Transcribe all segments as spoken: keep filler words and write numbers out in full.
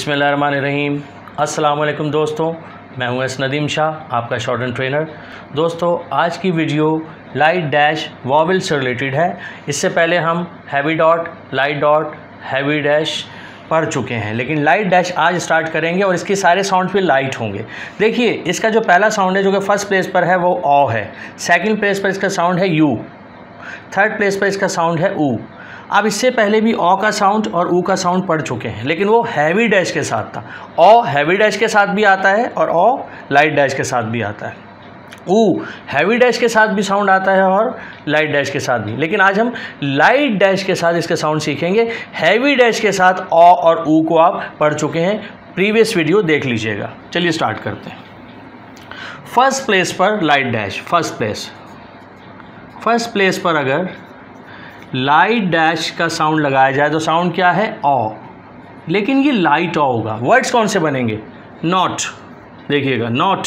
बिस्मिल्लाहिर्रहमानिर्रहीम। अस्सलाम वालेकुम दोस्तों, मैं हूं एस नदीम शाह, आपका शॉर्ट एंड ट्रेनर। दोस्तों, आज की वीडियो लाइट डैश वॉवल से रिलेटेड है। इससे पहले हम heavy dot, light dot, heavy dash पढ़ चुके हैं, लेकिन लाइट डैश आज स्टार्ट करेंगे और इसके सारे साउंड भी लाइट होंगे। देखिए, इसका जो पहला साउंड है जो कि फर्स्ट प्लेस पर है वो ऑ है, सेकंड प्लेस पर इसका साउंड है यू, थर्ड प्लेस पर इसका साउंड है ऊ। अब इससे पहले भी ऑ का साउंड और ऊ का साउंड पढ़ चुके हैं, लेकिन वो हैवी डैश के साथ था। ऑ हैवी डैश के साथ भी आता है और ऑ लाइट डैश के साथ भी आता है। ऊ हैवी डैश के साथ भी साउंड आता है और लाइट डैश के साथ भी, लेकिन आज हम लाइट डैश के साथ इसके साउंड सीखेंगे। हैवी डैश के साथ ऑ और ऊ को आप पढ़ चुके हैं, प्रीवियस वीडियो देख लीजिएगा। चलिए स्टार्ट करते हैं। फर्स्ट प्लेस पर light dash, first place first place पर अगर लाइट डैश का साउंड लगाया जाए तो साउंड क्या है? ऑ, लेकिन ये लाइट ऑ होगा। वर्ड्स कौन से बनेंगे? नॉट, देखिएगा, not,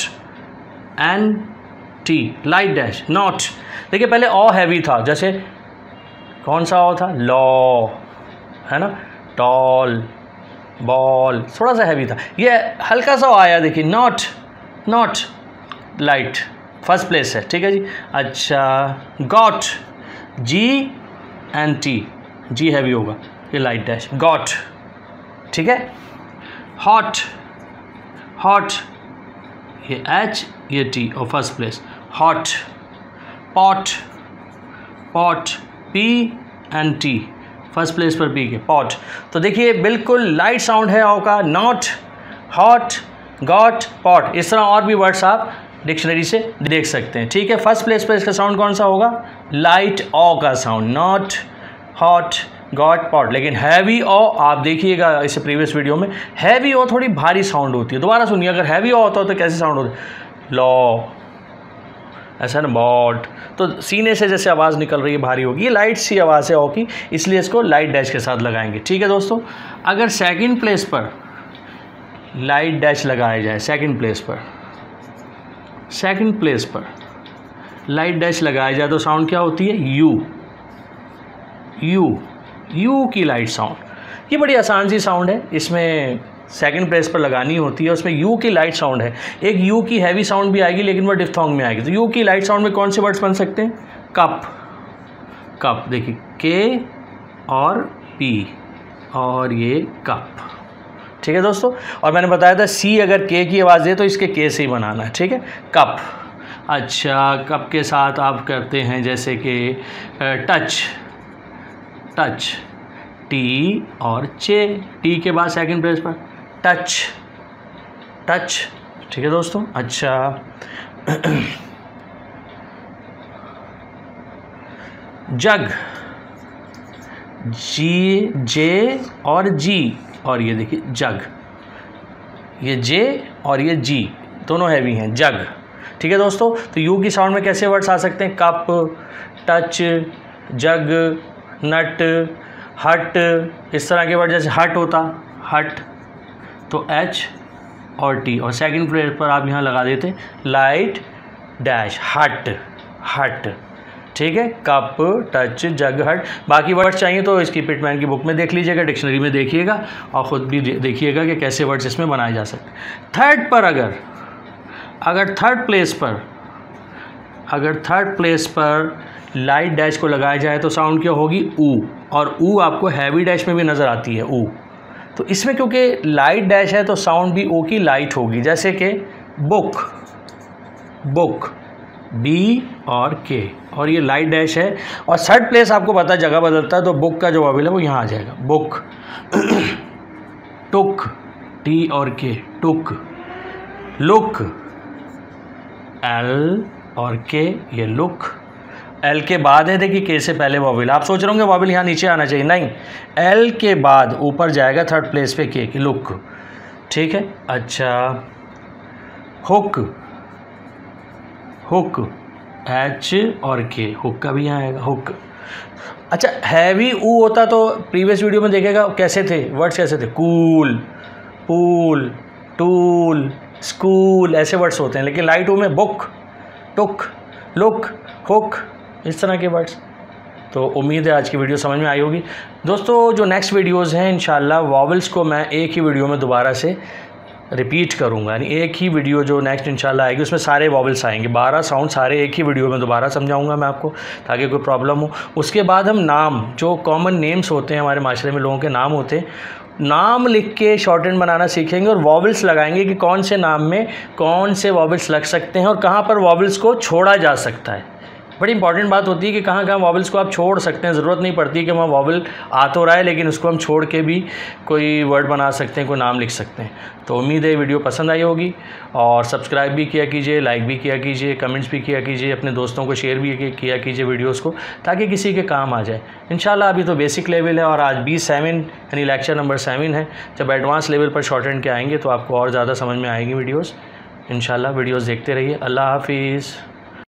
N T, light dash, not. देखिए, पहले ऑ हैवी था, जैसे कौन सा ऑ था? लॉ, है ना, टॉल, बॉल, थोड़ा सा हैवी था। ये हल्का सा आया, देखिए, not, not, light, first place है, ठीक है जी। अच्छा, got, G N T, G heavy होगा, ये लाइट डैश, गॉट, ठीक है। हॉट, हॉट, ये एच, ये टी और first place, hot. Pot, pot, P N T, first place पर पी के, पॉट। तो देखिए, बिल्कुल लाइट साउंड है ऑ का, नॉट, हॉट, गॉट, पॉट। इस तरह और भी वर्ड्स आप डिक्शनरी से देख सकते हैं, ठीक है। फर्स्ट प्लेस पर इसका साउंड कौन सा होगा? लाइट ऑ का sound, not, hot, got, pot. लेकिन हैवी ऑ आप देखिएगा इस प्रीवियस वीडियो में, हैवी ऑ थोड़ी भारी साउंड होती है। दोबारा सुनिए, अगर हैवी ऑ होता हो तो कैसे साउंड होता है? लॉ, ऐसा ना, बॉट। तो सीने से जैसे आवाज़ निकल रही है भारी होगी, ये लाइट सी आवाज़ है ऑ की, इसलिए इसको लाइट डैश के साथ लगाएंगे, ठीक है दोस्तों। अगर सेकेंड प्लेस पर लाइट डैश लगाया जाए, सेकेंड प्लेस पर सेकंड प्लेस पर लाइट डैश लगाया जाए तो साउंड क्या होती है? यू, यू, यू की लाइट साउंड। ये बड़ी आसान सी साउंड है, इसमें सेकंड प्लेस पर लगानी होती है, उसमें यू की लाइट साउंड है। एक यू की हैवी साउंड भी आएगी, लेकिन वो डिफ्थोंग में आएगी। तो यू की लाइट साउंड में कौन से वर्ड्स बन सकते हैं? कप, कप, देखिए, के और पी और ये कप, ठीक है दोस्तों। और मैंने बताया था सी अगर के की आवाज़ दे तो इसके के से ही बनाना है, ठीक है, कप। अच्छा, कप के साथ आप करते हैं जैसे कि टच, टच, टी और चे, टी के बाद सेकंड प्लेस पर टच, टच, ठीक है दोस्तों। अच्छा, जग, जी, जे और जी, और ये देखिए जग, ये जे और ये जी दोनों हैवी हैं, जग, ठीक है दोस्तों। तो यू की साउंड में कैसे वर्ड्स आ सकते हैं? कप, टच, जग, नट, हट, इस तरह के वर्ड। जैसे हट होता, हट, तो एच और टी, और सेकंड प्लेस पर आप यहाँ लगा देते लाइट डैश, हट, हट, ठीक है। कप, टच, जग, हट। बाकी वर्ड्स चाहिए तो इसकी पिटमैन की बुक में देख लीजिएगा, डिक्शनरी में देखिएगा और ख़ुद भी देखिएगा कि कैसे वर्ड्स इसमें बनाए जा सकते हैं। थर्ड पर अगर अगर थर्ड प्लेस पर अगर थर्ड प्लेस पर लाइट डैश को लगाया जाए तो साउंड क्या होगी? ऊ, और ऊ आपको हैवी डैश में भी नज़र आती है, ऊ। तो इसमें क्योंकि लाइट डैश है तो साउंड भी ओ की लाइट होगी, जैसे कि बुक, बुक, बी और के, और ये लाइट डैश है। और थर्ड प्लेस आपको पता है जगह बदलता है, तो बुक का जो वॉवल है वो यहाँ आ जाएगा, बुक। टुक, टी और के, टुक। लुक, एल और के, ये लुक। एल के बाद है, देखिए, के से पहले वॉवल। आप सोच रहे होंगे वॉवल यहाँ नीचे आना चाहिए, नहीं, एल के बाद ऊपर जाएगा थर्ड प्लेस पे के, लुक, ठीक है। अच्छा, हुक, हुक, एच और के, हुक का भी यहाँ आएगा, हुक। अच्छा, हैवी ऊ होता तो प्रीवियस वीडियो में देखेगा कैसे थे वर्ड्स, कैसे थे? कूल, पूल, टूल, स्कूल, ऐसे वर्ड्स होते हैं। लेकिन लाइट ऊ में बुक, टुक, लुक, हुक, इस तरह के वर्ड्स। तो उम्मीद है आज की वीडियो समझ में आई होगी। दोस्तों जो नेक्स्ट वीडियोज़ हैं इंशाल्लाह वॉवल्स को मैं एक ही वीडियो में दोबारा से रिपीट करूँगा, यानी एक ही वीडियो जो नेक्स्ट इंशाल्लाह आएगी उसमें सारे वॉवल्स आएंगे, बारह साउंड सारे एक ही वीडियो में दोबारा समझाऊंगा मैं आपको, ताकि कोई प्रॉब्लम हो। उसके बाद हम नाम, जो कॉमन नेम्स होते हैं हमारे माशरे में लोगों के नाम होते हैं, नाम लिख के शॉर्ट हैंड बनाना सीखेंगे और वॉवल्स लगाएंगे कि कौन से नाम में कौन से वॉवल्स लग सकते हैं और कहाँ पर वॉवल्स को छोड़ा जा सकता है। बड़ी इंपॉर्टेंट बात होती है कि कहाँ कहाँ वॉवल्स को आप छोड़ सकते हैं। ज़रूरत नहीं पड़ती कि वहाँ वॉवल आ तो रहा है लेकिन उसको हम छोड़ के भी कोई वर्ड बना सकते हैं, कोई नाम लिख सकते हैं। तो उम्मीद है वीडियो पसंद आई होगी और सब्सक्राइब भी किया कीजिए, लाइक भी किया कीजिए, कमेंट्स भी किया कीजिए, अपने दोस्तों को शेयर भी किया कीजिए वीडियोज़ को, ताकि किसी के काम आ जाए इंशाल्लाह। अभी तो बेसिक लेवल है और आज बी सेवन यानी लेक्चर नंबर सेवन है। जब एडवांस लेवल पर शॉर्ट हैंड के आएंगे तो आपको और ज़्यादा समझ में आएंगी वीडियोज़ इंशाल्लाह। वीडियोज़ देखते रहिए। अल्लाह हाफिज़।